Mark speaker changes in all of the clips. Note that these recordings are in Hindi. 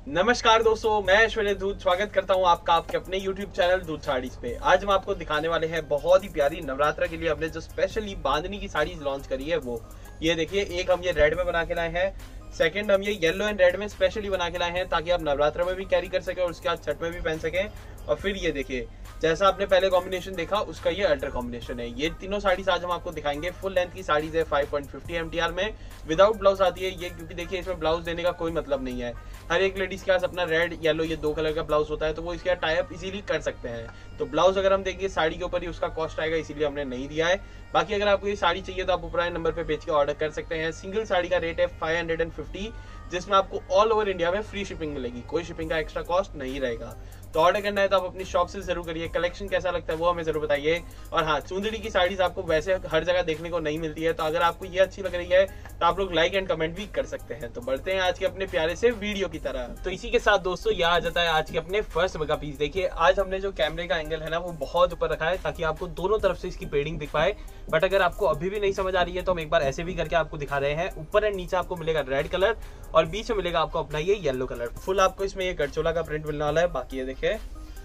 Speaker 1: नमस्कार दोस्तों, मैं ऐश्वर्य दूध स्वागत करता हूं आपका आपके अपने YouTube चैनल दूध साड़ीज पे। आज हम आपको दिखाने वाले हैं बहुत ही प्यारी नवरात्र के लिए हमने जो स्पेशली बांधनी की साड़ीज लॉन्च करी है वो ये देखिए। एक हम ये रेड में बना के लाए हैं, सेकंड हम ये येलो एंड रेड में स्पेशली बना के लाए हैं ताकि आप नवरात्र में भी कैरी कर सके और उसके बाद छठ में भी पहन सकें। और फिर ये देखिए, जैसा आपने पहले कॉम्बिनेशन देखा उसका ये अल्टर कॉम्बिनेशन है। ये तीनों साड़ीज आज हम आपको दिखाएंगे। फुल लेंथ की साड़ीज है, 5.50 MTR में विदाउट ब्लाउज आती है ये, क्योंकि देखिए इसमें ब्लाउज देने का कोई मतलब नहीं है। हर एक लेडीज के पास अपना रेड येलो ये दो कलर का ब्लाउज होता है, तो वो इसके टाई अप इजीली कर सकते हैं। तो ब्लाउज अगर हम देंगे साड़ी के ऊपर ही उसका कॉस्ट आएगा, इसीलिए हमने नहीं दिया है। बाकी अगर आपको ये साड़ी चाहिए तो आप ऊपर नंबर पे भेज के ऑर्डर कर सकते हैं। सिंगल साड़ी का रेट है 550, जिसमें आपको ऑल ओवर इंडिया में फ्री शिपिंग मिलेगी, कोई शिपिंग का एक्स्ट्रा कॉस्ट नहीं रहेगा। तो ऑर्डर करना है तो आप अपनी शॉप से जरूर करिए। कलेक्शन कैसा लगता है वो हमें जरूर बताइए। और हाँ, चुंदड़ी की साड़ीज आपको वैसे हर जगह देखने को नहीं मिलती है, तो अगर आपको ये अच्छी लग रही है तो आप लोग लाइक एंड कमेंट भी कर सकते हैं। तो बढ़ते हैं आज के अपने प्यारे से वीडियो की तरह। तो इसी के साथ दोस्तों यह आ जाता है आज के अपने फर्स्ट मेगा पीस। देखिए आज हमने जो कैमरे का एंगल है ना वो बहुत ऊपर रखा है ताकि आपको दोनों तरफ से इसकी पेडिंग दिख पाए। बट अगर आपको अभी भी नहीं समझ आ रही है तो हम एक बार ऐसे भी करके आपको दिखा रहे हैं। ऊपर एंड नीचे आपको मिलेगा रेड कलर और बीच में मिलेगा आपको अपना ये येलो कलर। फुल आपको इसमें ये गठचोला का प्रिंट मिलने वाला है। बाकी ये देखिए,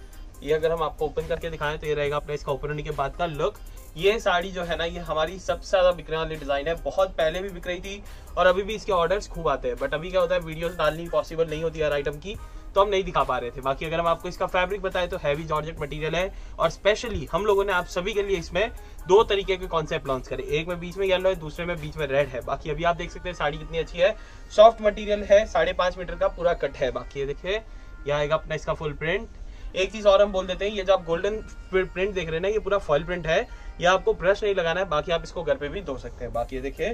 Speaker 1: ये अगर हम आपको ओपन करके दिखाएं तो ये रहेगा अपना इसका ओपन होने के बाद का लुक। ये साड़ी जो है ना ये हमारी सबसे ज्यादा बिकने वाली डिजाइन है। बहुत पहले भी बिक रही थी और अभी भी इसके ऑर्डर्स खूब आते हैं, बट अभी क्या होता है वीडियोस डालनी पॉसिबल नहीं होती हर आइटम की, तो हम नहीं दिखा पा रहे थे। बाकी अगर हम आपको इसका फैब्रिक बताएं तो हैवी जॉर्जेट मटेरियल है और स्पेशली हम लोगों ने आप सभी के लिए इसमें दो तरीके के कॉन्सेप्ट लॉन्च करे। एक में बीच में येलो है, दूसरे में बीच में रेड है। बाकी अभी आप देख सकते हैं साड़ी कितनी अच्छी है, सॉफ्ट मटेरियल है, 5.5 मीटर का पूरा कट है। बाकी ये देखिए, यह आएगा अपना इसका फुल प्रिंट। एक चीज और हम बोल देते हैं, ये जो आप गोल्डन प्रिंट देख रहे हैं ना ये पूरा फॉइल प्रिंट है। ये आपको ब्रश नहीं लगाना है, बाकी आप इसको घर पे भी धो सकते हैं। बाकी ये देखिए,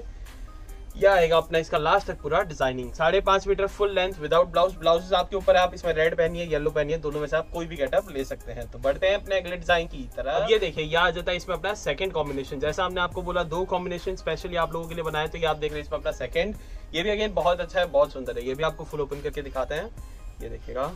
Speaker 1: यह आएगा अपना इसका लास्ट तक पूरा designing. 5.5 metre full length without blouse. Blouses आपके ऊपर है, आप इसमें रेड पहनिए येलो पहनिए, दोनों में से आप कोई भी गेटअप ले सकते हैं। तो बढ़ते हैं अपने अगले डिजाइन की तरफ। अब ये देखिए, यह आ जाता है इसमें अपना सेकंड कॉम्बिनेशन। जैसा हमने आपको बोला दो कॉम्बिनेशन स्पेशली आप लोगों के लिए बनाए, तो ये आप देख रहे हैं इसमें अपना सेकंड। ये भी अगेन बहुत अच्छा है, बहुत सुंदर है। ये भी आपको फुल ओपन करके दिखाते हैं। ये देखिएगा,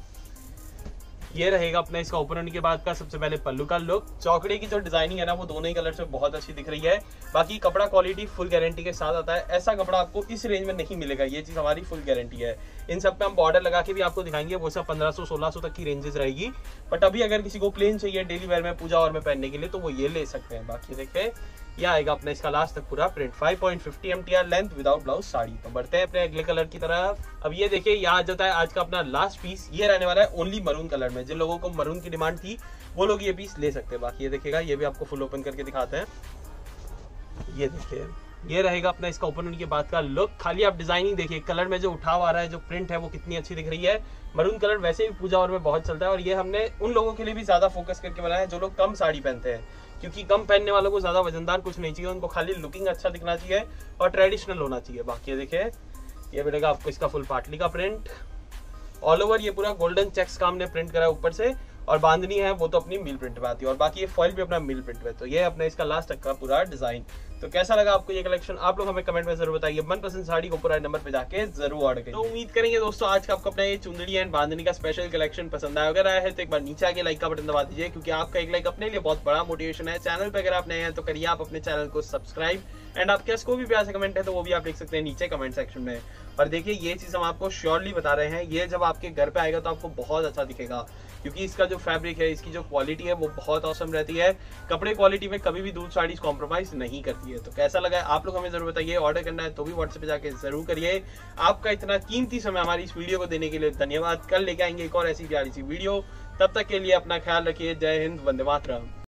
Speaker 1: ये रहेगा अपना इसका ओपन होने के बाद का सबसे पहले पल्लू का लुक। चौकड़े की जो डिजाइनिंग है ना वो दोनों ही कलर से बहुत अच्छी दिख रही है। बाकी कपड़ा क्वालिटी फुल गारंटी के साथ आता है। ऐसा कपड़ा आपको इस रेंज में नहीं मिलेगा, ये चीज हमारी फुल गारंटी है। इन सब पे हम बॉर्डर लगा के भी आपको दिखाएंगे, वो सब 1500-1600 तक की रेंजेस रहेगी। बट अभी अगर किसी को प्लेन चाहिए डेली वेयर में पूजा और में पहनने के लिए तो वो ये ले सकते हैं। बाकी देखिए, यह आएगा अपना इसका लास्ट तक पूरा print. 5.50 MTR length without blouse sari. तो बढ़ते हैं अपने अगले कलर की तरफ। अब ये देखिए, यह आ जाता है आज का अपना लास्ट पीस। ये रहने वाला है ओनली मरून कलर में। जिन लोगों को मरून की डिमांड थी वो लोग ये पीस ले सकते हैं। बाकी ये देखिएगा, ये भी आपको फुल ओपन करके दिखाते हैं। ये देखिए, ये रहेगा अपना इसका ओपन होने के बाद का लुक। खाली आप डिजाइनिंग देखिए, कलर में जो उठाव आ रहा है, जो प्रिंट है वो कितनी अच्छी दिख रही है। मरून कलर वैसे भी पूजा और में बहुत चलता है और ये हमने उन लोगों के लिए भी ज्यादा फोकस करके बनाया है जो लोग कम साड़ी पहनते हैं, क्योंकि कम पहनने वालों को ज्यादा वजनदार कुछ नहीं चाहिए, उनको खाली लुकिंग अच्छा दिखना चाहिए और ट्रेडिशनल होना चाहिए। बाकी ये देखिए, ये मिलेगा आपको इसका फुल पाटली का प्रिंट। ऑल ओवर ये पूरा गोल्डन चेक्स का हमने प्रिंट करा है ऊपर से, और बांधनी है वो तो अपनी मिल प्रिंट में आती है, और बाकी ये फॉइल भी अपना मिल प्रिंट में। तो ये अपना इसका लास्ट तक का पूरा डिजाइन। तो कैसा लगा आपको ये कलेक्शन, आप लोग हमें कमेंट में जरूर बताइए। मनपसंद साड़ी को पूरा नंबर पे जाके जरूर ऑर्डर करिए। तो उम्मीद करेंगे दोस्तों आज का आपको अपना ये चुंदड़ी एंड बांधनी का स्पेशल कलेक्शन पसंद आया। अगर आया है तो एक बार नीचे आके लाइक का बटन दबा दीजिए, क्योंकि आपका एक लाइक अपने लिए बहुत बड़ा मोटिवेशन है। चैनल पे अगर आप नए हैं तो करिए आप अपने चैनल को सब्सक्राइब। एंड आपके पास कोई भी प्यार से कमेंट है तो वो भी आप लिख सकते हैं नीचे कमेंट सेक्शन में। और देखिए, ये चीज हम आपको श्योरली बता रहे हैं, ये जब आपके घर पे आएगा तो आपको बहुत अच्छा दिखेगा, क्योंकि इसका जो फैब्रिक है, इसकी जो क्वालिटी है वो बहुत औसम रहती है। कपड़े क्वालिटी में कभी भी दूध साड़ीज कॉम्प्रोमाइज नहीं करती है। तो कैसा लगा आप लोग हमें जरूर बताइए। ऑर्डर करना है तो भी व्हाट्सएप पे जाके जरूर करिए। आपका इतना कीमती समय हमारी इस वीडियो को देने के लिए धन्यवाद। कल लेके आएंगे एक और ऐसी प्यारी सी वीडियो। तब तक के लिए अपना ख्याल रखिए। जय हिंद, वंदे मातरम।